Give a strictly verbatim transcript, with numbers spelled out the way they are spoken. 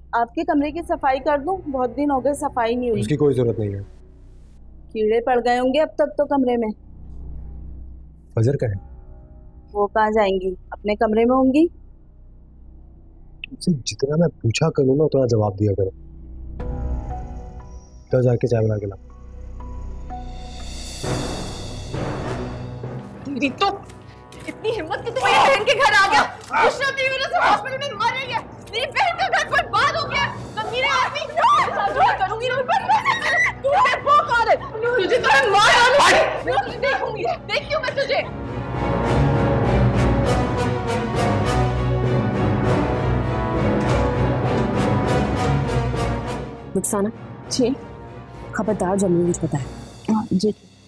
आपके कमरे की सफाई कर दूं? बहुत दिन हो गए सफाई नहीं हुई। उसकी कोई जरूरत नहीं है। कीड़े पड़ गए होंगे अब तक तो कमरे में। फजर का है। वो कहाँ जाएंगी, अपने कमरे में होंगी। तुमसे जितना मैं पूछा करूँ ना उतना जवाब दिया करो। तो जाके चाय बना के ला। तेरी तो इतनी हिम्मत कि तू मेरी बहन के घर आ गया। गुस्सा तेरी वजह से हॉस्पिटल में मर रही है। मेरी बहन का घर बर्बाद हो गया। कमीने आदमी साझा करूंगी ना बस। तू मेरे को कौन है? तुझे तो मैं मार डालूंगी। देखूंगी, देखती हूँ मैं तुझे। रुखसाना जी खबरदार जब मुझे कुछ पता है। हाँ जी।